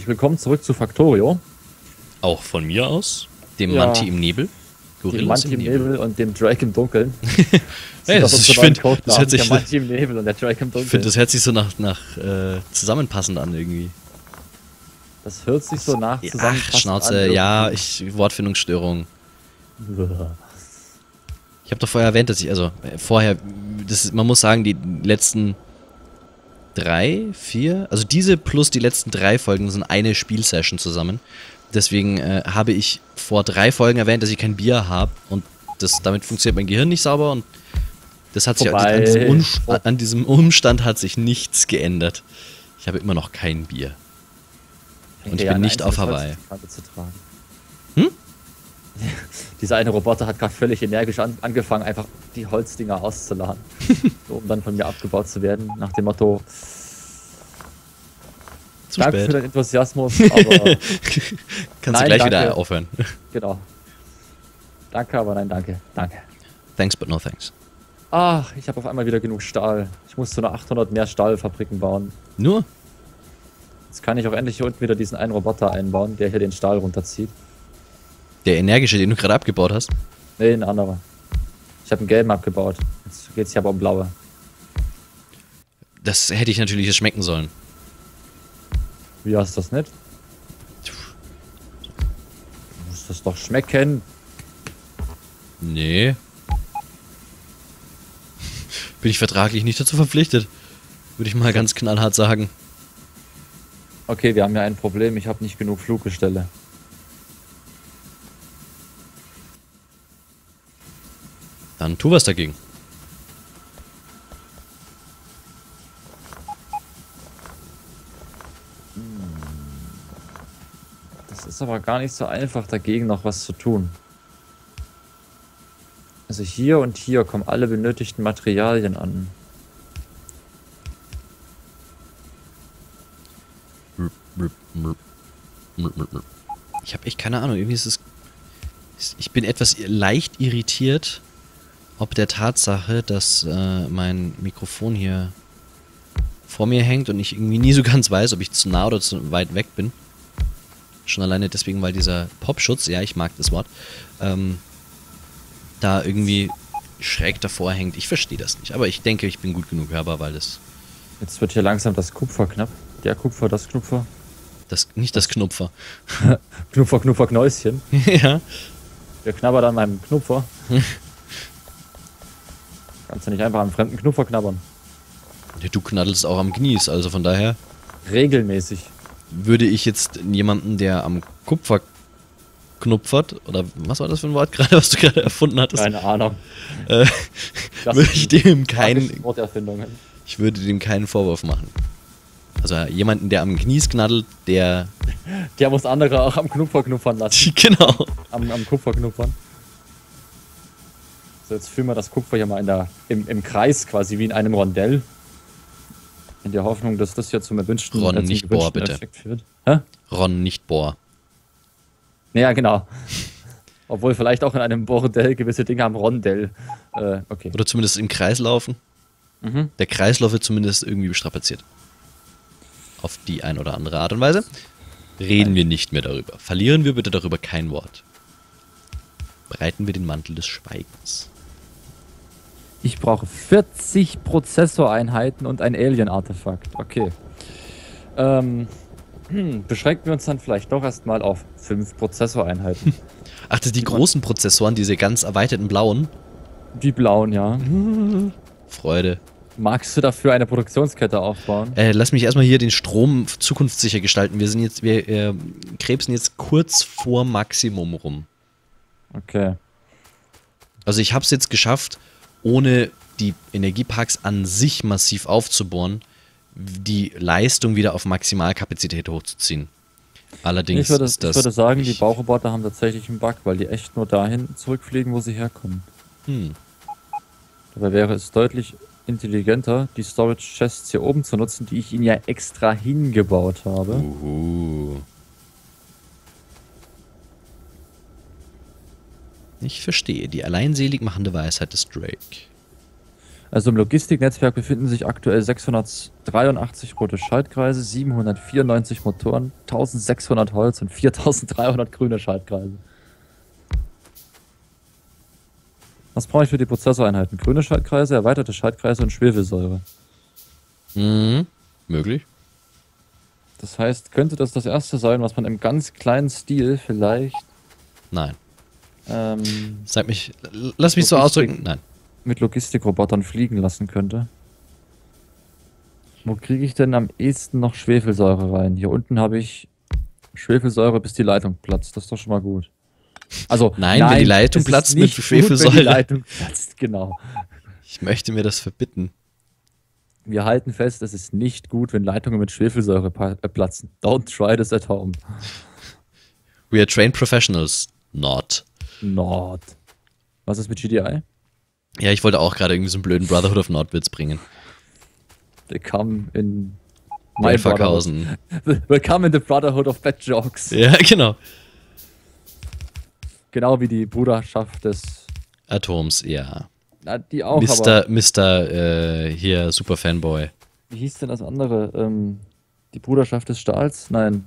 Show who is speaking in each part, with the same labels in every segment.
Speaker 1: herzlich willkommen zurück zu Factorio.
Speaker 2: Auch von mir aus, dem
Speaker 1: Ja.
Speaker 2: Manti im Nebel.
Speaker 1: Dem
Speaker 2: Gorillas
Speaker 1: Manti im Nebel und dem Drake im Dunkeln.
Speaker 2: Hey,
Speaker 1: Das ist
Speaker 2: ich
Speaker 1: unsere neuen
Speaker 2: finde,
Speaker 1: Codenamen,
Speaker 2: das hört sich,
Speaker 1: der Manti im Nebel und der Drake im
Speaker 2: ich find,
Speaker 1: Dunkeln.
Speaker 2: das hört sich so nach zusammenpassend an irgendwie.
Speaker 1: Das hört sich so nach
Speaker 2: Ach,
Speaker 1: zusammenfassend
Speaker 2: Schnauze,
Speaker 1: an.
Speaker 2: ja, Wortfindungsstörung. Ich habe doch vorher erwähnt, dass man muss sagen, die letzten 3, 4, also diese plus die letzten 3 Folgen sind eine Spielsession zusammen. Deswegen habe ich vor 3 Folgen erwähnt, dass ich kein Bier habe und damit funktioniert mein Gehirn nicht sauber und das hat sich an diesem Umstand hat sich nichts geändert. Ich habe immer noch kein Bier. Und ich bin nicht auf Hawaii. Hm?
Speaker 1: Dieser eine Roboter hat gerade völlig energisch angefangen, einfach die Holzdinger auszuladen, so, um dann von mir abgebaut zu werden, nach dem Motto: Danke für deinen Enthusiasmus, aber
Speaker 2: kannst du gleich wieder aufhören.
Speaker 1: Genau. Danke, aber nein, danke. Danke.
Speaker 2: Thanks, but no thanks.
Speaker 1: Ach, ich habe auf einmal wieder genug Stahl. Ich muss so eine 800 mehr Stahlfabriken bauen.
Speaker 2: Nur?
Speaker 1: Jetzt kann ich auch endlich hier unten wieder diesen einen Roboter einbauen, der hier den Stahl runterzieht.
Speaker 2: Der energische, den du gerade abgebaut hast?
Speaker 1: Nee, ein anderer. Ich habe einen gelben abgebaut. Jetzt geht's hier aber um blaue.
Speaker 2: Das hätte ich natürlich schmecken sollen.
Speaker 1: Wie hast du das nicht? Du musst das doch schmecken.
Speaker 2: Nee. Bin ich vertraglich nicht dazu verpflichtet. Würde ich mal ganz knallhart sagen.
Speaker 1: Okay, wir haben ja ein Problem. Ich habe nicht genug Fluggestelle.
Speaker 2: Dann tu was dagegen.
Speaker 1: Das ist aber gar nicht so einfach, dagegen noch was zu tun. Also hier und hier kommen alle benötigten Materialien an.
Speaker 2: Ich habe echt keine Ahnung. Irgendwie ist es. Ich bin etwas leicht irritiert, ob der Tatsache, dass mein Mikrofon hier vor mir hängt und ich irgendwie nie so ganz weiß, ob ich zu nah oder zu weit weg bin. Schon alleine deswegen, weil dieser Popschutz, ja, ich mag das Wort, da irgendwie schräg davor hängt. Ich verstehe das nicht, aber ich denke, ich bin gut genug hörbar, weil das...
Speaker 1: Jetzt wird hier langsam das Kupfer knapp. Der Kupfer, das Knupfer.
Speaker 2: Nicht das Knupfer.
Speaker 1: Knupfer, Knupfer, Knäuschen.
Speaker 2: Ja.
Speaker 1: Der knabbert an meinem Knupfer. Kannst du nicht einfach am fremden Knupfer knabbern?
Speaker 2: Ja, du knaddelst auch am Gnies, also von daher...
Speaker 1: Regelmäßig.
Speaker 2: Würde ich jetzt jemanden, der am Kupfer knupfert, oder was war das für ein Wort gerade, was du gerade erfunden hattest?
Speaker 1: Keine Ahnung.
Speaker 2: Würde ich dem keinen...
Speaker 1: Worterfindungen.
Speaker 2: Ich würde dem keinen Vorwurf machen. Also jemanden, der am Knies knaddelt, der...
Speaker 1: Der muss andere auch am Knupfer knuppern lassen.
Speaker 2: Genau.
Speaker 1: Am Kupfer knuppern. So, jetzt führen wir das Kupfer hier mal im Kreis quasi wie in einem Rondell. In der Hoffnung, dass das hier zum erwünschten,
Speaker 2: Ron, nicht Bohr, bitte.
Speaker 1: Effekt führt. Hä?
Speaker 2: Ron, nicht Bohr.
Speaker 1: Naja, genau. Obwohl vielleicht auch in einem Bordell gewisse Dinge am Rondell. Okay.
Speaker 2: Oder zumindest im Kreis laufen.
Speaker 1: Mhm.
Speaker 2: Der Kreislauf wird zumindest irgendwie bestrapaziert. Auf die ein oder andere Art und Weise. Reden wir nicht mehr darüber. Verlieren wir bitte darüber kein Wort. Breiten wir den Mantel des Schweigens.
Speaker 1: Ich brauche 40 Prozessoreinheiten und ein Alien-Artefakt. Okay. Beschränken wir uns dann vielleicht doch erstmal auf 5 Prozessoreinheiten.
Speaker 2: Ach, das sind die großen Prozessoren, diese ganz erweiterten blauen?
Speaker 1: Die blauen, ja.
Speaker 2: Freude.
Speaker 1: Magst du dafür eine Produktionskette aufbauen?
Speaker 2: Lass mich erstmal hier den Strom zukunftssicher gestalten. Wir krebsen jetzt kurz vor Maximum rum.
Speaker 1: Okay.
Speaker 2: Also ich habe es jetzt geschafft, ohne die Energieparks an sich massiv aufzubohren, die Leistung wieder auf Maximalkapazität hochzuziehen. Allerdings
Speaker 1: Ich würde sagen, die Bauroboter haben tatsächlich einen Bug, weil die echt nur dahin zurückfliegen, wo sie herkommen. Dabei wäre es deutlich intelligenter, die Storage Chests hier oben zu nutzen, die ich ihnen ja extra hingebaut habe.
Speaker 2: Ich verstehe die alleinselig machende Weisheit des Drake.
Speaker 1: Also im Logistiknetzwerk befinden sich aktuell 683 rote Schaltkreise, 794 Motoren, 1600 Holz und 4300 grüne Schaltkreise. Was brauche ich für die Prozessoreinheiten? Grüne Schaltkreise, erweiterte Schaltkreise und Schwefelsäure.
Speaker 2: Mhm. Möglich.
Speaker 1: Das heißt, könnte das erste sein, was man im ganz kleinen Stil vielleicht...
Speaker 2: Nein. Lass mich so ausdrücken. Nein.
Speaker 1: Mit Logistikrobotern fliegen lassen könnte. Wo kriege ich denn am ehesten noch Schwefelsäure rein? Hier unten habe ich Schwefelsäure, bis die Leitung platzt. Das ist doch schon mal gut. Also,
Speaker 2: nein, wenn die Leitung platzt mit Schwefelsäure.
Speaker 1: Wenn die Leitung platzt, genau.
Speaker 2: Ich möchte mir das verbitten.
Speaker 1: Wir halten fest, es ist nicht gut, wenn Leitungen mit Schwefelsäure platzen. Don't try this at home.
Speaker 2: We are trained professionals. Not.
Speaker 1: Was ist mit GDI?
Speaker 2: Ja, ich wollte auch gerade irgendwie so einen blöden Brotherhood of Nordwitz bringen.
Speaker 1: Willkommen in
Speaker 2: Brainfuckhausen.
Speaker 1: Willkommen in the Brotherhood of Bad Jokes.
Speaker 2: Ja, genau.
Speaker 1: Genau wie die Bruderschaft des
Speaker 2: Atoms, ja.
Speaker 1: Na, die auch,
Speaker 2: Mr. Hier, Super Fanboy.
Speaker 1: Wie hieß denn das andere? Die Bruderschaft des Stahls? Nein.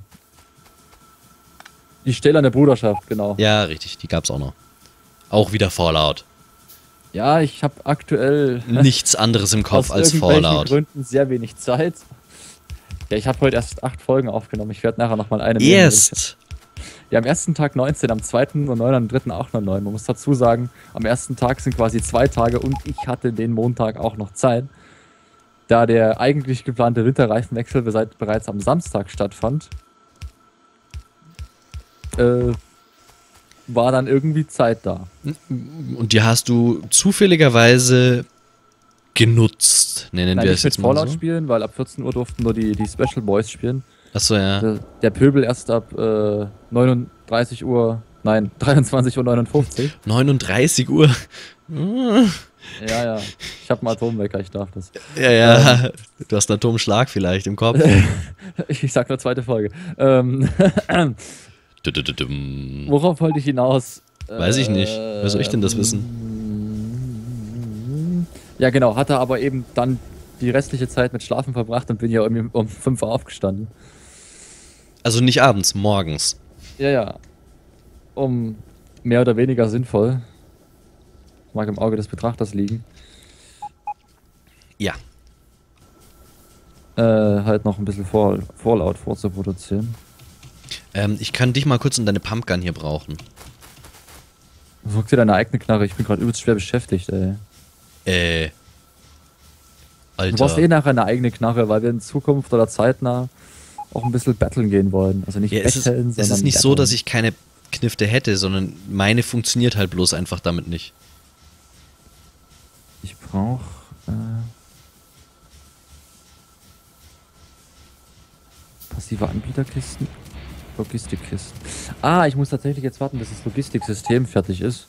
Speaker 1: Die stählerne Bruderschaft, genau.
Speaker 2: Ja, richtig, die gab's auch noch. Auch wieder Fallout.
Speaker 1: Ja, ich habe aktuell
Speaker 2: nichts anderes im Kopf als Fallout.
Speaker 1: Aus Gründen sehr wenig Zeit. Ja, ich habe heute erst 8 Folgen aufgenommen. Ich werde nachher nochmal eine
Speaker 2: nehmen.
Speaker 1: Ja, am ersten Tag 19, am zweiten nur 9, am dritten auch nur 9. Man muss dazu sagen, am ersten Tag sind quasi 2 Tage und ich hatte den Montag auch noch Zeit. Da der eigentlich geplante Winterreifenwechsel bereits am Samstag stattfand, war dann irgendwie Zeit da.
Speaker 2: Und die hast du zufälligerweise genutzt, nennen wir es jetzt mal so?
Speaker 1: Fallout spielen, weil ab 14 Uhr durften nur die Special Boys spielen.
Speaker 2: Achso, ja.
Speaker 1: Der Pöbel erst ab 23 Uhr, nein, 23:59 Uhr.
Speaker 2: 39 Uhr?
Speaker 1: Ja. Ich habe einen Atomwecker, ich darf das.
Speaker 2: Ja. Du hast einen Atomschlag vielleicht im Kopf.
Speaker 1: Ich sag nur zweite Folge. Worauf wollte ich hinaus?
Speaker 2: Weiß ich nicht. Wer soll ich denn das wissen?
Speaker 1: Ja, genau. Hatte aber eben dann die restliche Zeit mit Schlafen verbracht und bin ja irgendwie um 5 Uhr aufgestanden.
Speaker 2: Also nicht abends, morgens.
Speaker 1: Ja. Um mehr oder weniger sinnvoll. Mag im Auge des Betrachters liegen.
Speaker 2: Ja.
Speaker 1: Halt noch ein bisschen Fallout vorzuproduzieren.
Speaker 2: Ich kann dich mal kurz in deine Pumpgun hier brauchen.
Speaker 1: Such dir deine eigene Knarre, ich bin gerade übelst schwer beschäftigt, ey.
Speaker 2: Alter.
Speaker 1: Du brauchst nachher eine eigene Knarre, weil wir in Zukunft oder zeitnah auch ein bisschen battlen gehen wollen. Also nicht
Speaker 2: betteln, sondern es ist nicht battlen. So, dass ich keine Knifte hätte, sondern meine funktioniert halt bloß einfach damit nicht.
Speaker 1: Ich brauche passive Anbieterkisten, Logistikkisten. Ich muss tatsächlich jetzt warten, bis das Logistiksystem fertig ist.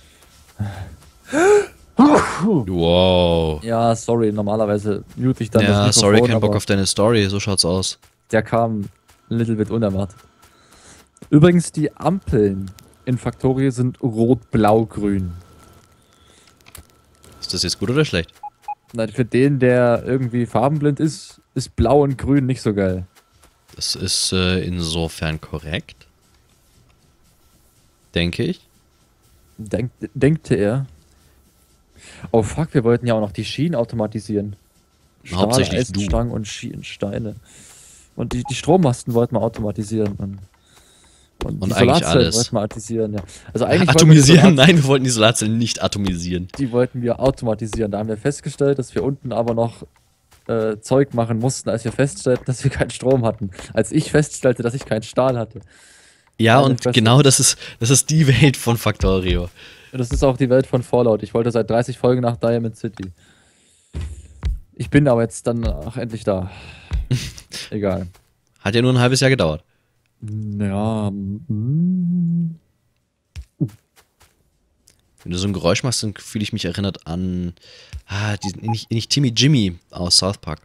Speaker 2: Wow.
Speaker 1: Ja, sorry, normalerweise mute ich dann das Mikrofon.
Speaker 2: Ja, sorry, kein Bock auf deine Story, so schaut's aus.
Speaker 1: Der kam ein little bit unerwartet. Übrigens, die Ampeln in Factorio sind rot, blau, grün.
Speaker 2: Ist das jetzt gut oder schlecht?
Speaker 1: Nein, für den, der irgendwie farbenblind ist, ist blau und grün nicht so geil.
Speaker 2: Das ist insofern korrekt. Denke ich.
Speaker 1: Denkte er. Oh fuck, wir wollten ja auch noch die Schienen automatisieren.
Speaker 2: Hauptsächlich
Speaker 1: Eisenstangen und Steine. Und die Strommasten wollten wir automatisieren. Und die
Speaker 2: eigentlich alles.
Speaker 1: Wollten wir automatisieren, ja. Also eigentlich
Speaker 2: atomisieren? Nein, wir wollten die Solarzellen nicht atomisieren.
Speaker 1: Die wollten wir automatisieren. Da haben wir festgestellt, dass wir unten aber noch Zeug machen mussten, als wir feststellten, dass wir keinen Strom hatten. Als ich feststellte, dass ich keinen Stahl hatte.
Speaker 2: Ja, und genau das ist die Welt von Factorio.
Speaker 1: Das ist auch die Welt von Fallout. Ich wollte seit 30 Folgen nach Diamond City. Ich bin aber jetzt dann auch endlich da. Egal.
Speaker 2: Hat ja nur ein halbes Jahr gedauert.
Speaker 1: Ja.
Speaker 2: Wenn du so ein Geräusch machst, dann fühle ich mich erinnert an nicht Timmy Jimmy aus South Park.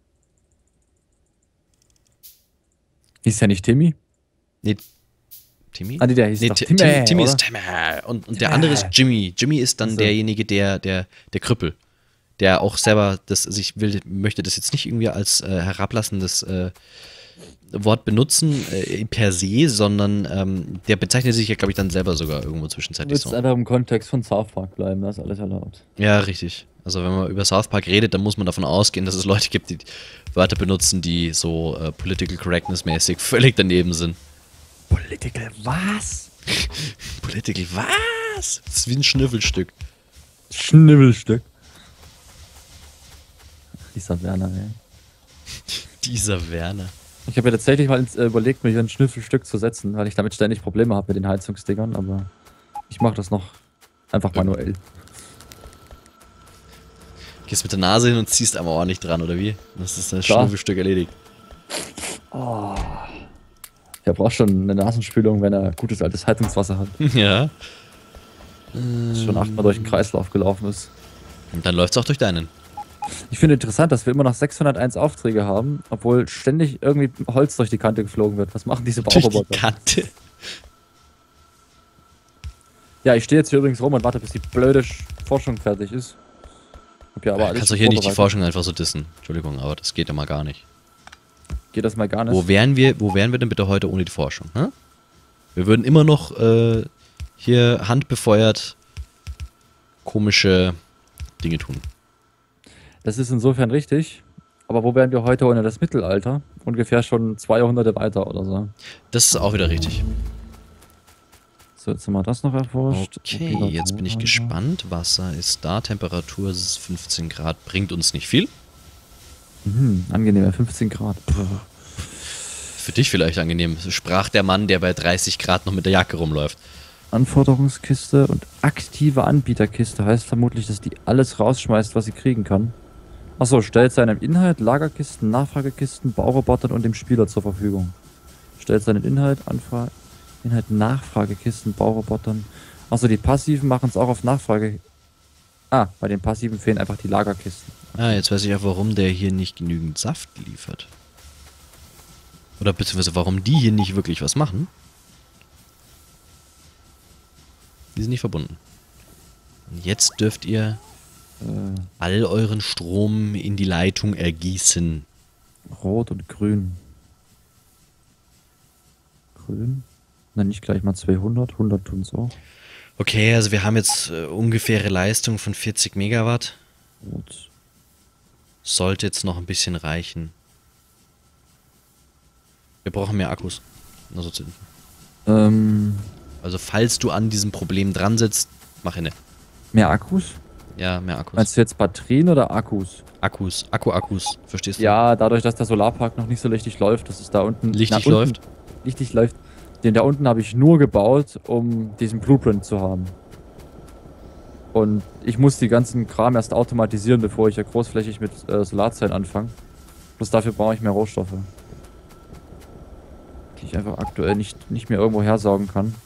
Speaker 1: Hieß ja nicht Timmy?
Speaker 2: Nee, Timmy?
Speaker 1: Ah, der hieß
Speaker 2: Nee,
Speaker 1: doch
Speaker 2: Timmy
Speaker 1: oder?
Speaker 2: ist Timmy. Und der andere ist Jimmy. Jimmy ist dann
Speaker 1: Also.
Speaker 2: derjenige, der Krüppel. Der auch selber, möchte das jetzt nicht irgendwie als herablassendes Wort benutzen, per se, sondern der bezeichnet sich ja, glaube ich, dann selber sogar irgendwo
Speaker 1: Du
Speaker 2: zwischenzeitlich
Speaker 1: willst
Speaker 2: so.
Speaker 1: einfach im Kontext von South Park bleiben, das ist alles erlaubt.
Speaker 2: Ja, richtig. Also wenn man über South Park redet, dann muss man davon ausgehen, dass es Leute gibt, die Wörter benutzen, die so Political Correctness-mäßig völlig daneben sind.
Speaker 1: Political was?
Speaker 2: Political was? Das ist wie ein Schnüffelstück.
Speaker 1: Schnibbelstück. Dieser Werner, ey.
Speaker 2: Dieser Werner.
Speaker 1: Ich habe ja tatsächlich mal überlegt, mir hier ein Schnüffelstück zu setzen, weil ich damit ständig Probleme habe mit den Heizungsdingern, aber ich mache das noch einfach manuell.
Speaker 2: Gehst mit der Nase hin und ziehst einmal ordentlich dran, oder wie? Das ist das
Speaker 1: Klar.
Speaker 2: Schnüffelstück erledigt.
Speaker 1: Oh. Der braucht schon eine Nasenspülung, wenn er gutes altes Heizungswasser hat.
Speaker 2: Ja.
Speaker 1: Schon 8-mal durch den Kreislauf gelaufen ist.
Speaker 2: Und dann läuft's auch durch deinen.
Speaker 1: Ich finde interessant, dass wir immer noch 601 Aufträge haben, obwohl ständig irgendwie Holz durch die Kante geflogen wird. Was machen diese
Speaker 2: Durch die
Speaker 1: Bauroboter?
Speaker 2: Kante.
Speaker 1: Ja, ich stehe jetzt hier übrigens rum und warte, bis die blöde Forschung fertig ist. Hab ja aber alles
Speaker 2: Kannst du hier nicht die
Speaker 1: vorbereitet.
Speaker 2: Forschung einfach so dissen? Entschuldigung, aber das geht ja mal gar nicht.
Speaker 1: Geht das mal gar nicht?
Speaker 2: Wo wären wir denn bitte heute ohne die Forschung? Hä? Wir würden immer noch hier handbefeuert komische Dinge tun.
Speaker 1: Das ist insofern richtig. Aber wo wären wir heute ohne das Mittelalter? Ungefähr schon 2 Jahrhunderte weiter oder so.
Speaker 2: Das ist auch wieder richtig.
Speaker 1: So, jetzt haben wir das noch erforscht.
Speaker 2: Okay, jetzt bin ich gespannt. Wasser ist da, Temperatur ist 15 Grad, bringt uns nicht viel.
Speaker 1: Angenehm, 15 Grad.
Speaker 2: Für dich vielleicht angenehm, sprach der Mann, der bei 30 Grad noch mit der Jacke rumläuft.
Speaker 1: Anforderungskiste und aktive Anbieterkiste heißt vermutlich, dass die alles rausschmeißt, was sie kriegen kann. Achso, stellt seinem Inhalt Lagerkisten, Nachfragekisten, Baurobotern und dem Spieler zur Verfügung. Stellt seinen Inhalt, Nachfragekisten, Baurobotern. Achso, die Passiven machen es auch auf Nachfrage. Ah, bei den Passiven fehlen einfach die Lagerkisten.
Speaker 2: Ah, jetzt weiß ich auch, warum der hier nicht genügend Saft liefert. Oder beziehungsweise warum die hier nicht wirklich was machen. Die sind nicht verbunden. Und jetzt dürft ihr all euren Strom in die Leitung ergießen.
Speaker 1: Rot und grün. Grün? Na, nicht gleich mal 200. 100 tun es auch.
Speaker 2: Okay, also wir haben jetzt ungefähre Leistung von 40 Megawatt.
Speaker 1: Rot.
Speaker 2: Sollte jetzt noch ein bisschen reichen. Wir brauchen mehr Akkus. Also, also falls du an diesem Problem dran sitzt, mach inne.
Speaker 1: Mehr Akkus?
Speaker 2: Ja, mehr Akkus.
Speaker 1: Meinst du jetzt Batterien oder Akkus?
Speaker 2: Akkus, Akkus, verstehst du?
Speaker 1: Ja, dadurch, dass der Solarpark noch nicht so richtig läuft, dass es da unten...
Speaker 2: Lichtig läuft?
Speaker 1: Lichtig läuft. Den da unten habe ich nur gebaut, um diesen Blueprint zu haben. Und ich muss die ganzen Kram erst automatisieren, bevor ich ja großflächig mit Solarzellen anfange. Bloß dafür brauche ich mehr Rohstoffe. Die ich einfach aktuell nicht mehr irgendwo hersaugen kann.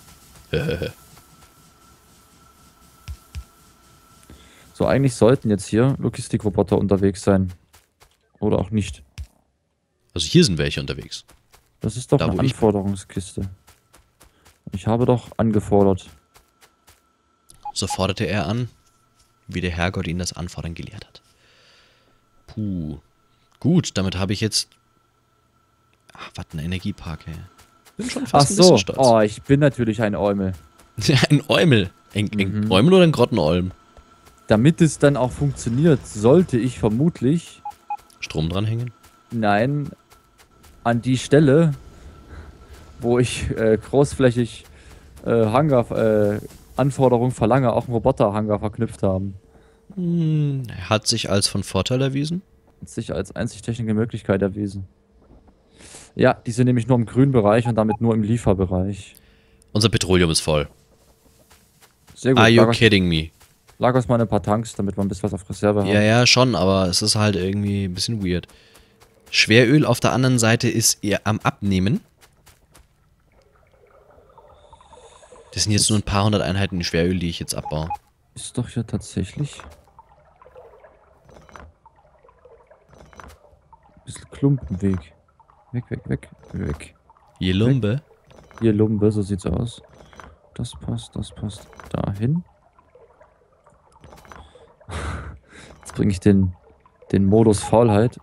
Speaker 1: So, eigentlich sollten jetzt hier Logistikroboter unterwegs sein. Oder auch nicht.
Speaker 2: Also hier sind welche unterwegs.
Speaker 1: Das ist doch
Speaker 2: Da,
Speaker 1: eine
Speaker 2: wo ich bin.
Speaker 1: Anforderungskiste. Ich habe doch angefordert.
Speaker 2: So forderte er an, wie der Herrgott ihn das Anfordern gelehrt hat. Puh. Gut, damit habe ich jetzt... Ach, was ein Energiepark, ey. Bin schon
Speaker 1: Ach
Speaker 2: fast ein
Speaker 1: so,
Speaker 2: bisschen stolz.
Speaker 1: oh, ich bin natürlich ein Eumel.
Speaker 2: Ein Eumel. Ein Eumel oder ein Grottenolm?
Speaker 1: Damit es dann auch funktioniert, sollte ich vermutlich,
Speaker 2: Strom dranhängen?
Speaker 1: nein, an die Stelle, wo ich großflächig Anforderungen verlange, auch einen Roboter-Hangar verknüpft haben.
Speaker 2: Hat sich als von Vorteil erwiesen?
Speaker 1: Hat sich als einzig technische Möglichkeit erwiesen. Ja, die sind nämlich nur im grünen Bereich und damit nur im Lieferbereich.
Speaker 2: Unser Petroleum ist voll.
Speaker 1: Sehr gut.
Speaker 2: Are you kidding me?
Speaker 1: Lager's mal ein paar Tanks, damit wir ein bisschen was auf Reserve haben.
Speaker 2: Ja, ja, schon, aber es ist halt irgendwie ein bisschen weird. Schweröl auf der anderen Seite ist eher am Abnehmen. Das sind jetzt nur ein paar hundert Einheiten Schweröl, die ich jetzt abbaue.
Speaker 1: Ist doch ja tatsächlich... Bisschen Klumpenweg. Weg.
Speaker 2: Je Lumbe.
Speaker 1: Hier Lumbe, so sieht's aus. Das passt dahin. Jetzt bringe ich den Modus Faulheit.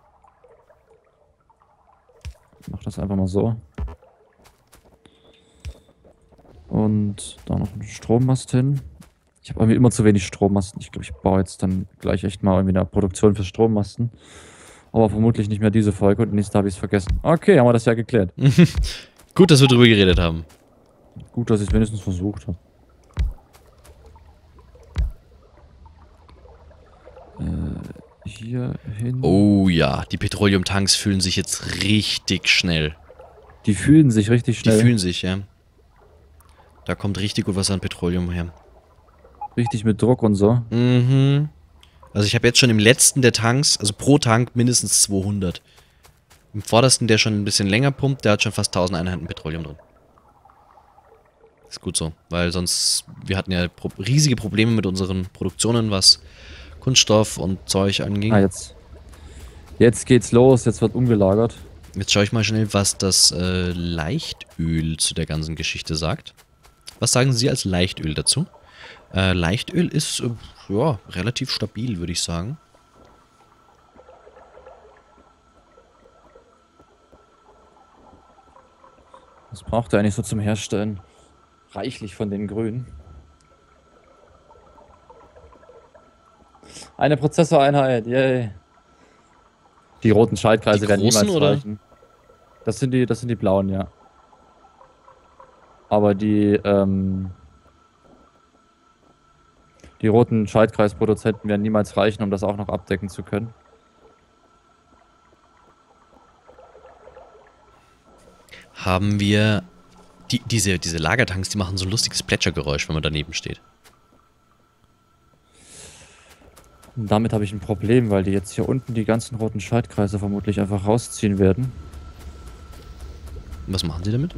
Speaker 1: Ich mach das einfach mal so. Und da noch ein Strommast hin. Ich habe irgendwie immer zu wenig Strommasten. Ich glaube, ich baue jetzt dann gleich echt mal irgendwie eine Produktion für Strommasten. Aber vermutlich nicht mehr diese Folge und nächste habe ich es vergessen. Okay, haben wir das ja geklärt.
Speaker 2: Gut, dass wir drüber geredet haben.
Speaker 1: Gut, dass ich es wenigstens versucht habe. Hier hin.
Speaker 2: Oh ja, die Petroleumtanks fühlen sich jetzt richtig schnell.
Speaker 1: Die fühlen sich richtig schnell.
Speaker 2: Die fühlen sich, ja. Da kommt richtig gut was an Petroleum her.
Speaker 1: Richtig mit Druck und so.
Speaker 2: Mhm. Also ich habe jetzt schon im letzten der Tanks, also pro Tank mindestens 200. Im vordersten, der schon ein bisschen länger pumpt, der hat schon fast 1000 Einheiten Petroleum drin. Ist gut so, weil sonst, wir hatten ja riesige Probleme mit unseren Produktionen, was Kunststoff und Zeug anging.
Speaker 1: Ah, jetzt geht's los, jetzt wird umgelagert.
Speaker 2: Jetzt schaue ich mal schnell, was das Leichtöl zu der ganzen Geschichte sagt. Was sagen Sie als Leichtöl dazu? Leichtöl ist ja, relativ stabil, würde ich sagen.
Speaker 1: Was braucht er eigentlich so zum Herstellen? Reichlich von den Grünen. Eine Prozessoreinheit, yay. Die roten Schaltkreise
Speaker 2: Die
Speaker 1: werden
Speaker 2: großen,
Speaker 1: niemals
Speaker 2: oder?
Speaker 1: reichen. Das sind die blauen, ja. Aber die roten Schaltkreisproduzenten werden niemals reichen, um das auch noch abdecken zu können.
Speaker 2: Haben wir... Diese Lagertanks, die machen so ein lustiges Plätschergeräusch, wenn man daneben steht.
Speaker 1: Und damit habe ich ein Problem, weil die jetzt hier unten die ganzen roten Schaltkreise vermutlich einfach rausziehen werden.
Speaker 2: Was machen Sie damit?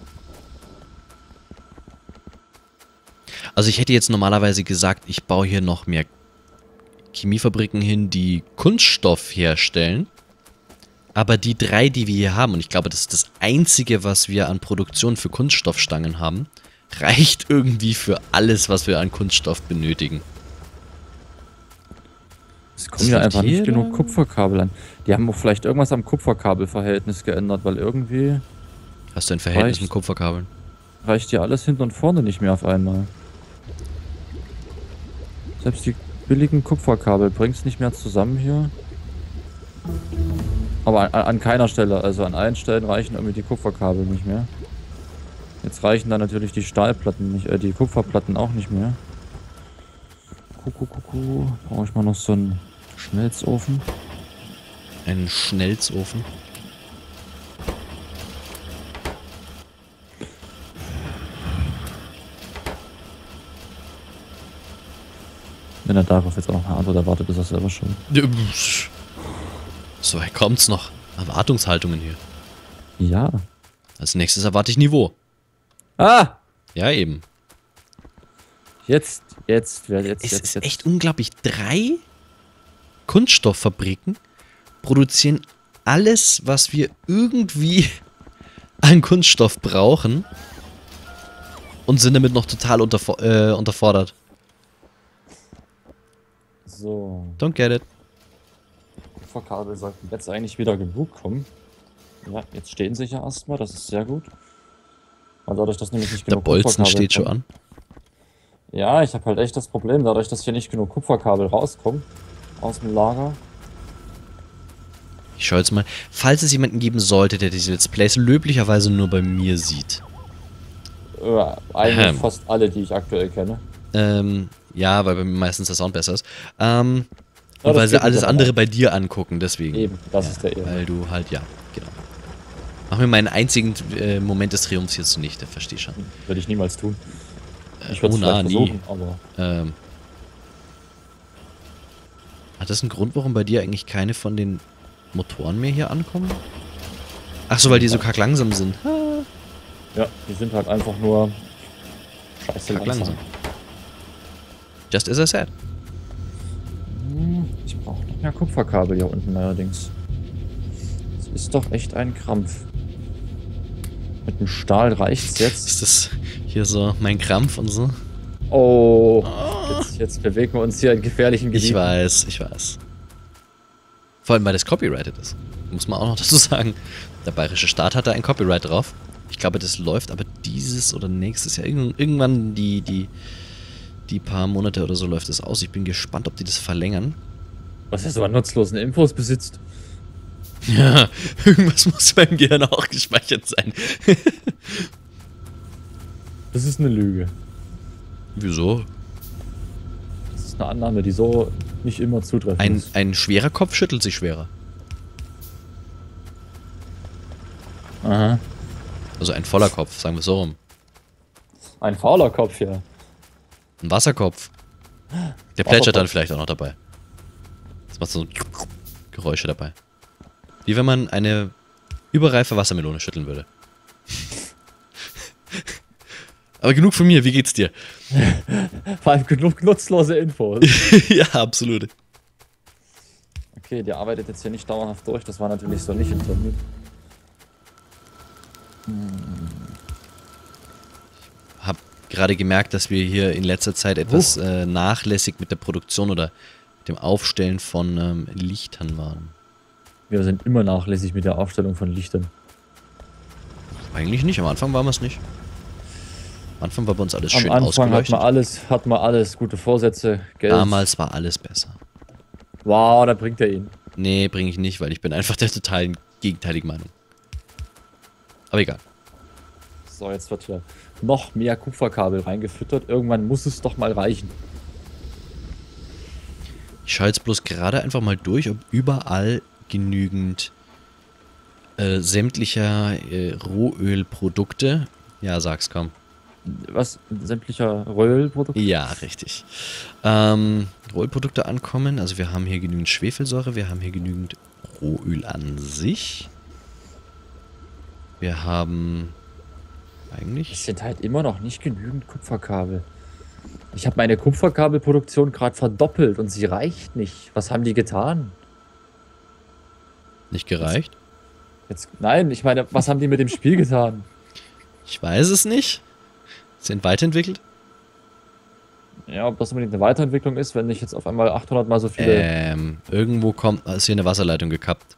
Speaker 2: Also ich hätte jetzt normalerweise gesagt, ich baue hier noch mehr Chemiefabriken hin, die Kunststoff herstellen. Aber die 3, die wir hier haben, und ich glaube, das ist das Einzige, was wir an Produktion für Kunststoffstangen haben, reicht irgendwie für alles, was wir an Kunststoff benötigen.
Speaker 1: Es kommen ja einfach nicht genug Kupferkabel an. Die haben auch vielleicht irgendwas am Kupferkabelverhältnis geändert, weil irgendwie
Speaker 2: Hast du ein Verhältnis mit Kupferkabeln?
Speaker 1: reicht ja alles hinten und vorne nicht mehr auf einmal. Selbst die billigen Kupferkabel bringt es nicht mehr zusammen hier. Aber an keiner Stelle, also an allen Stellen reichen irgendwie die Kupferkabel nicht mehr. Jetzt reichen dann natürlich die Stahlplatten nicht, die Kupferplatten auch nicht mehr. Brauche ich mal noch so einen Schmelzofen.
Speaker 2: Einen Schnellzofen?
Speaker 1: Wenn er darauf jetzt auch noch eine Antwort erwartet, ist er selber schon.
Speaker 2: So weit kommt's noch. Erwartungshaltungen hier.
Speaker 1: Ja.
Speaker 2: Als nächstes erwarte ich Niveau.
Speaker 1: Ah!
Speaker 2: Ja, eben.
Speaker 1: Jetzt.
Speaker 2: Es ist echt unglaublich. 3 Kunststofffabriken produzieren alles, was wir irgendwie an Kunststoff brauchen und sind damit noch total unterfordert.
Speaker 1: So.
Speaker 2: Don't get it.
Speaker 1: Kupferkabel sollten jetzt eigentlich wieder genug kommen. Ja, jetzt stehen sie ja erstmal, das ist sehr gut. Weil dadurch, dass nämlich nicht
Speaker 2: Der
Speaker 1: genug
Speaker 2: Bolzen
Speaker 1: Kupferkabel
Speaker 2: steht schon
Speaker 1: kommen.
Speaker 2: an.
Speaker 1: Ja, ich habe halt echt das Problem, dadurch, dass hier nicht genug Kupferkabel rauskommen aus dem Lager.
Speaker 2: Ich schaue jetzt mal. Falls es jemanden geben sollte, der diese Let's Plays löblicherweise nur bei mir sieht.
Speaker 1: Eigentlich fast alle, die ich aktuell kenne.
Speaker 2: Ja, weil bei mir meistens der Sound besser ist. Und weil sie alles andere bei dir angucken, deswegen.
Speaker 1: Eben, das ist der Ehre.
Speaker 2: Weil du halt, ja, genau. Mach mir meinen einzigen Moment des Triumphs hier zunichte, versteh schon.
Speaker 1: Würde ich niemals tun. Ich würde es
Speaker 2: nie.
Speaker 1: versuchen, aber...
Speaker 2: Hat das einen Grund, warum bei dir eigentlich keine von den Motoren mehr hier ankommen? Ach so, weil die so kack langsam sind.
Speaker 1: Ja, die sind halt einfach nur scheiße
Speaker 2: Kack
Speaker 1: langsam.
Speaker 2: langsam. Just as I said.
Speaker 1: Ich brauche noch mehr Kupferkabel hier unten allerdings. Das ist doch echt ein Krampf. Mit dem Stahl reicht's jetzt.
Speaker 2: Ist das hier so mein Krampf und so?
Speaker 1: Oh, jetzt bewegen wir uns hier in gefährlichen Gebieten.
Speaker 2: Ich weiß. Vor allem, weil das copyrighted ist. Muss man auch noch dazu sagen. Der bayerische Staat hat da ein Copyright drauf. Ich glaube, das läuft aber dieses oder nächstes Jahr. Irgendwann die paar Monate oder so läuft das aus. Ich bin gespannt, ob die das verlängern.
Speaker 1: Was er so an nutzlosen Infos besitzt.
Speaker 2: Ja, irgendwas muss beim Gehirn auch gespeichert sein.
Speaker 1: Das ist eine Lüge.
Speaker 2: Wieso?
Speaker 1: Das ist eine Annahme, die so nicht immer zutreffen ist.
Speaker 2: Ein schwerer Kopf schüttelt sich schwerer.
Speaker 1: Aha.
Speaker 2: Also ein voller Kopf, sagen wir so rum.
Speaker 1: Ein fauler Kopf, ja.
Speaker 2: Ein Wasserkopf. Der plätschert dann vielleicht auch noch dabei. Das macht so Geräusche dabei. Wie wenn man eine überreife Wassermelone schütteln würde. Aber genug von mir, wie geht's dir?
Speaker 1: Vor allem genug nutzlose Infos.
Speaker 2: Ja, absolut.
Speaker 1: Okay, der arbeitet jetzt hier nicht dauerhaft durch, das war natürlich so nicht intendiert.
Speaker 2: Hab gerade gemerkt, dass wir hier in letzter Zeit etwas nachlässig mit der Produktion oder dem Aufstellen von Lichtern waren.
Speaker 1: Wir sind immer nachlässig mit der Aufstellung von Lichtern.
Speaker 2: Eigentlich nicht, am Anfang waren wir es nicht. Am Anfang war bei uns alles schön
Speaker 1: Am Anfang
Speaker 2: ausgeleuchtet.
Speaker 1: hat man alles, gute Vorsätze, Geld.
Speaker 2: Damals war alles besser.
Speaker 1: Wow, da bringt er ihn.
Speaker 2: Nee, bringe ich nicht, weil ich bin einfach der totalen gegenteiligen Meinung. Aber egal.
Speaker 1: So, jetzt wird hier noch mehr Kupferkabel reingefüttert. Irgendwann muss es doch mal reichen.
Speaker 2: Ich schaue jetzt bloß gerade einfach mal durch, ob überall genügend sämtlicher Rohölprodukte. Ja, sag's kaum.
Speaker 1: Was? Sämtlicher Röhlprodukte?
Speaker 2: Ja, richtig. Rohölprodukte ankommen. Also wir haben hier genügend Schwefelsäure, wir haben hier genügend Rohöl an sich. Wir haben eigentlich...
Speaker 1: Es sind halt immer noch nicht genügend Kupferkabel. Ich habe meine Kupferkabelproduktion gerade verdoppelt und sie reicht nicht. Was haben die getan?
Speaker 2: Nicht gereicht?
Speaker 1: Nein, ich meine, was haben die mit dem Spiel getan?
Speaker 2: Ich weiß es nicht. Sind weiterentwickelt?
Speaker 1: Ja, ob das unbedingt eine Weiterentwicklung ist, wenn ich jetzt auf einmal 800 mal so viele...
Speaker 2: Irgendwo ist hier eine Wasserleitung gekappt.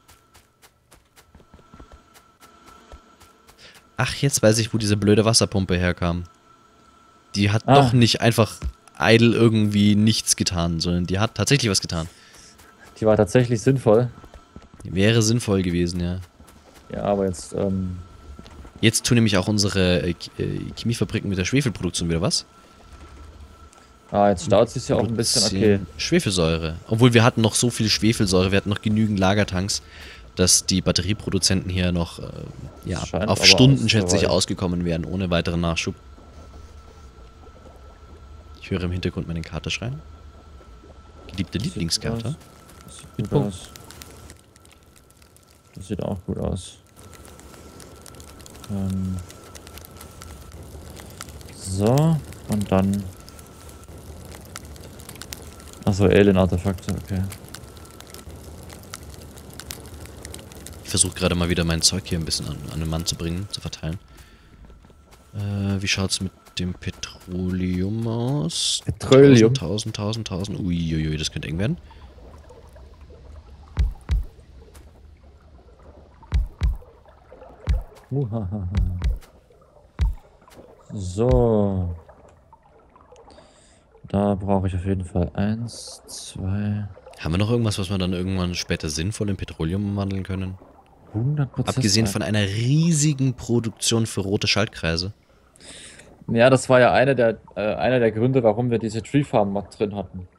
Speaker 2: Ach, jetzt weiß ich, wo diese blöde Wasserpumpe herkam. Die hat doch nicht einfach idle irgendwie nichts getan, sondern die hat tatsächlich was getan.
Speaker 1: Die war tatsächlich sinnvoll.
Speaker 2: Die wäre sinnvoll gewesen, ja.
Speaker 1: Ja, aber jetzt...
Speaker 2: Jetzt tun nämlich auch unsere Chemiefabriken mit der Schwefelproduktion wieder was.
Speaker 1: Jetzt staut sich ja auch ein bisschen, okay.
Speaker 2: Schwefelsäure. Obwohl wir hatten noch so viel Schwefelsäure, wir hatten noch genügend Lagertanks, dass die Batterieproduzenten hier noch auf Stunden, schätze ich, ausgekommen wären, ohne weiteren Nachschub. Ich höre im Hintergrund meinen Kater schreien. Geliebte Lieblingskater.
Speaker 1: Das sieht gut aus. Das sieht auch gut aus. So, und dann... Achso, Alien-Artefakte, okay.
Speaker 2: Ich versuche gerade mal wieder mein Zeug hier ein bisschen an den Mann zu bringen, zu verteilen. Wie schaut's mit dem Petroleum aus?
Speaker 1: Petroleum?
Speaker 2: 1000. Uiuiui, das könnte eng werden.
Speaker 1: So. Da brauche ich auf jeden Fall 1, 2...
Speaker 2: Haben wir noch irgendwas, was wir dann irgendwann später sinnvoll in Petroleum umwandeln können?
Speaker 1: 100%.
Speaker 2: Abgesehen von einer riesigen Produktion für rote Schaltkreise.
Speaker 1: Ja, das war ja einer der Gründe, warum wir diese Tree Farm Mod drin hatten.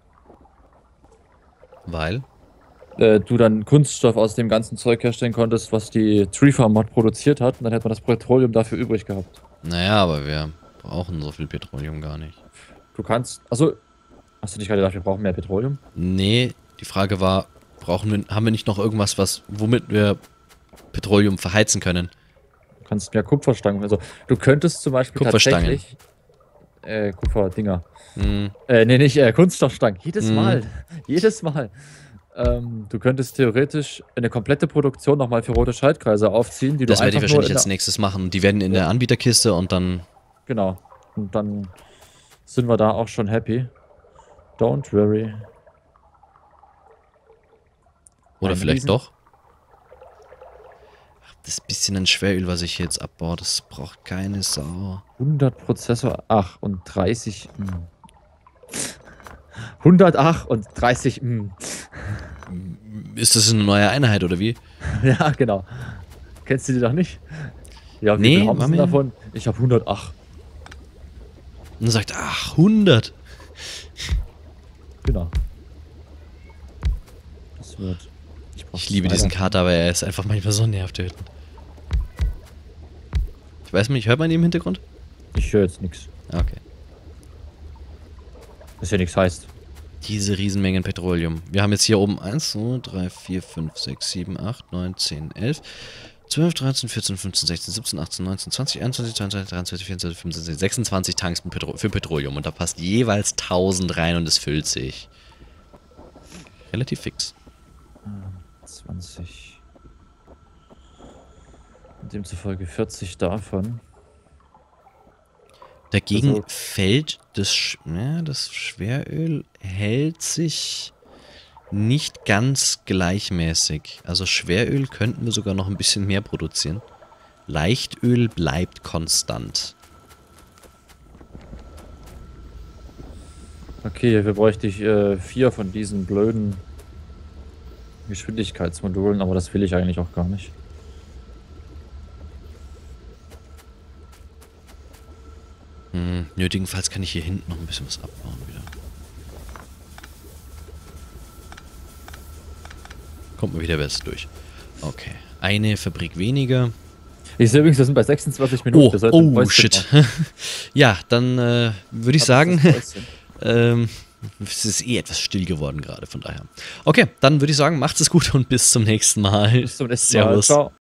Speaker 2: Weil?
Speaker 1: Du dann Kunststoff aus dem ganzen Zeug herstellen konntest, was die Tree Farm Mod produziert hat, und dann hätte man das Petroleum dafür übrig gehabt.
Speaker 2: Naja, aber wir brauchen so viel Petroleum gar nicht.
Speaker 1: Du kannst, also, hast du nicht gerade gedacht, wir brauchen mehr Petroleum?
Speaker 2: Nee, die Frage war, haben wir nicht noch irgendwas, womit wir Petroleum verheizen können?
Speaker 1: Du kannst mehr Kupferstangen, also du könntest zum Beispiel
Speaker 2: Kupferstangen.
Speaker 1: tatsächlich Kupferdinger. Nee, nicht Kunststoffstangen. Jedes Mal. Du könntest theoretisch eine komplette Produktion nochmal für rote Schaltkreise aufziehen, die
Speaker 2: Das
Speaker 1: du
Speaker 2: werde ich
Speaker 1: einfach nur
Speaker 2: wahrscheinlich als nächstes machen. Die werden in der Anbieterkiste und dann...
Speaker 1: Genau. Und dann sind wir da auch schon happy. Don't worry.
Speaker 2: Oder vielleicht doch. Ach, das bisschen an Schweröl, was ich hier jetzt abbaue, das braucht keine Sau.
Speaker 1: 100 Prozessor, ach, und 30. 108 und 30.
Speaker 2: Ist das eine neue Einheit, oder wie?
Speaker 1: Ja, genau. Kennst du die doch nicht? Ja, wie
Speaker 2: Nee,
Speaker 1: viel haben sie davon? Ich habe 108.
Speaker 2: Und dann sagt, ach, 100.
Speaker 1: Genau. Das wird...
Speaker 2: Ich liebe diesen Kater, aber er ist einfach manchmal so nervtötend. Ich weiß nicht, hört man ihn im Hintergrund?
Speaker 1: Ich höre jetzt nichts.
Speaker 2: Okay.
Speaker 1: Was ja nichts heißt.
Speaker 2: Diese Riesenmengen Petroleum. Wir haben jetzt hier oben 1, 2, 3, 4, 5, 6, 7, 8, 9, 10, 11, 12, 13, 14, 15, 16, 17, 18, 19, 20, 21, 22, 23, 24, 25, 26 Tanks für Petroleum. Und da passt jeweils 1000 rein und es füllt sich. Relativ fix.
Speaker 1: 20. Demzufolge 40 davon.
Speaker 2: Dagegen
Speaker 1: also,
Speaker 2: fällt das Schweröl hält sich nicht ganz gleichmäßig. Also Schweröl könnten wir sogar noch ein bisschen mehr produzieren. Leichtöl bleibt konstant.
Speaker 1: okay, wir bräuchten 4 von diesen blöden Geschwindigkeitsmodulen, aber das will ich eigentlich auch gar nicht.
Speaker 2: Nötigenfalls kann ich hier hinten noch ein bisschen was abbauen wieder. Kommt mal wieder besser durch. Okay. Eine Fabrik weniger.
Speaker 1: Ich sehe übrigens, wir sind bei 26 Minuten.
Speaker 2: Oh shit. Ja, dann würde ich sagen, es ist eh etwas still geworden gerade, von daher. Okay, dann würde ich sagen, macht es gut und bis zum nächsten Mal.
Speaker 1: Bis zum nächsten Mal. Ciao.